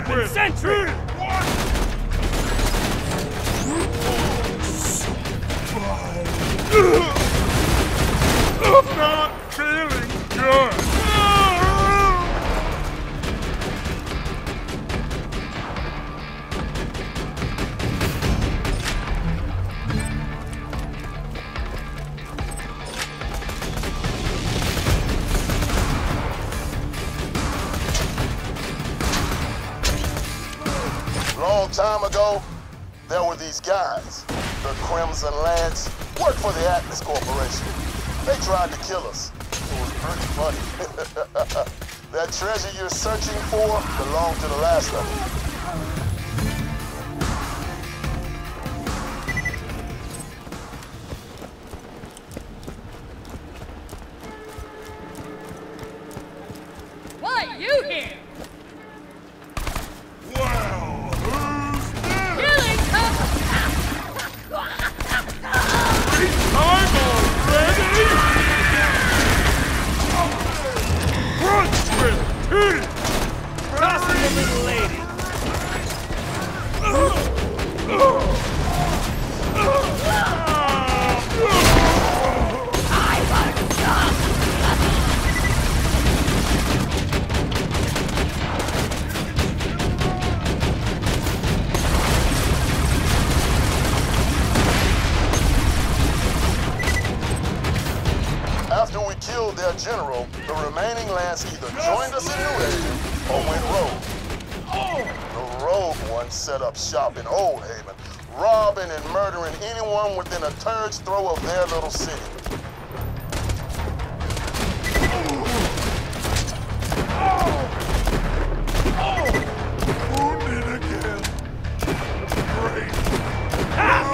weapon sentry! I'm not feeling good. Long time ago, there were these guys, the Crimson Lads, worked for the Atlas Corporation. They tried to kill us. It was pretty funny. That treasure you're searching for belonged to the last of them. Why are you here? Well, who's there? Killing I'm already! Crunch with teeth! Tossing the little lady! After we killed their general, the remaining Lance either joined us in New Haven or went rogue. The rogue ones set up shop in Old Haven, robbing and murdering anyone within a turd's throw of their little city. Wounded again. Great. Ha!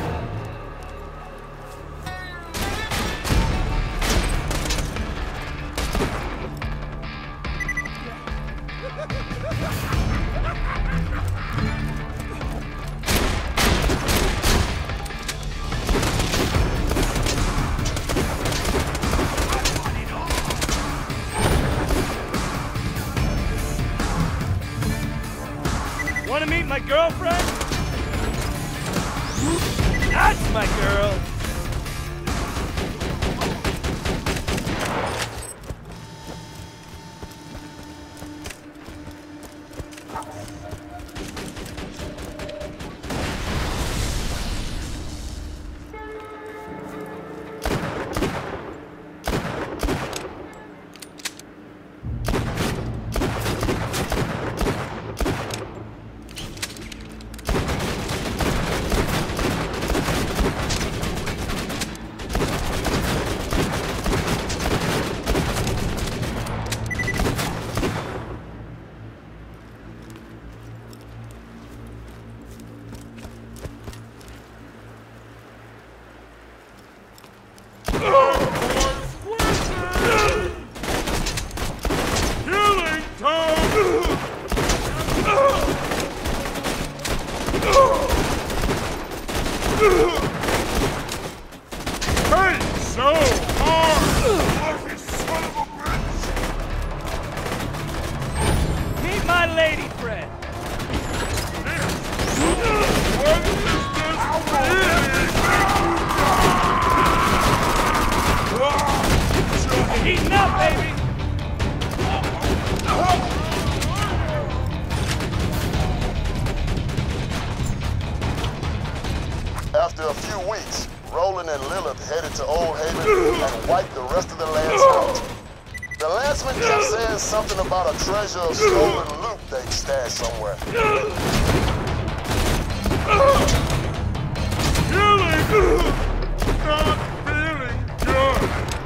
Want to meet my girlfriend? That's my girl! Meet my lady friend. Heating up, baby. After a few weeks, Roland and Lilith headed to Old Haven and wiped the rest of the Lance out. The Lanceman kept saying something about a treasure of stolen loot they'd stashed somewhere. Killing! Not feeling good!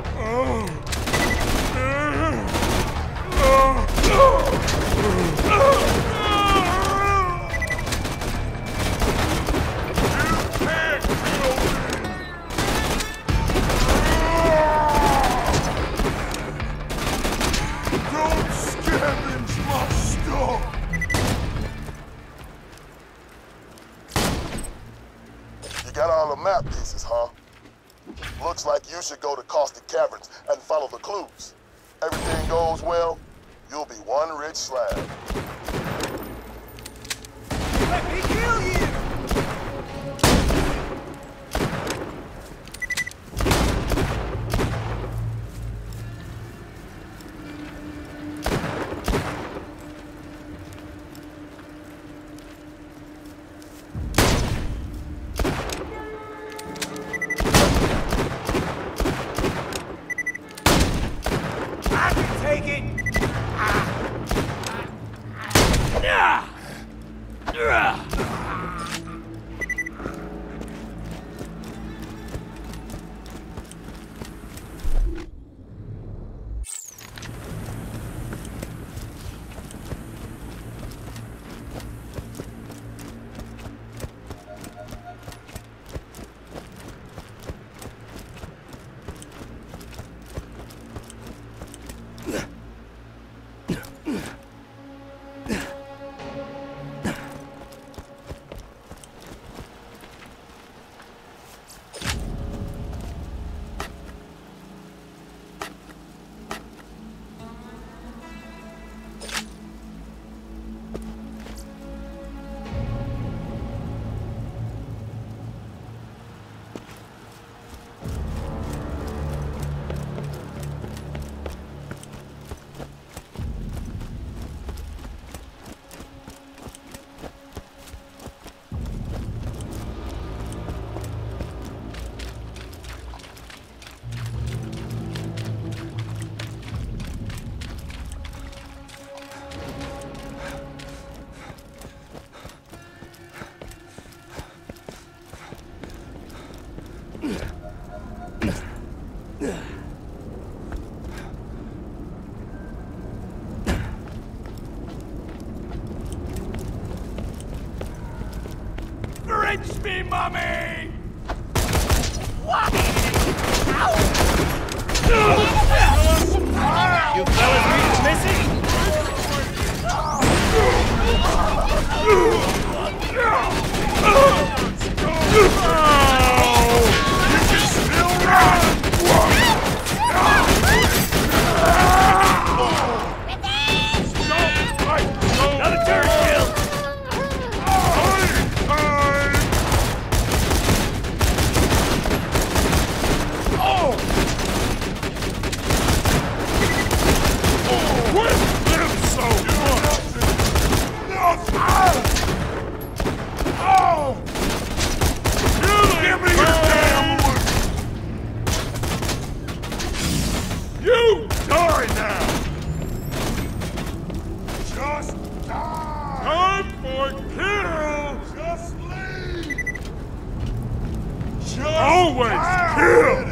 Don't scavenge my stuff! You got all the map pieces, huh? Looks like you should go to Caustic Caverns and follow the clues. Everything goes well, you'll be one rich slab. Let me kill you! Take it! Wrench me, mommy! What? You fellas read missing? You can still run! Another turret kill! You die now! Just die! Time for kill! Just leave! Just always kill!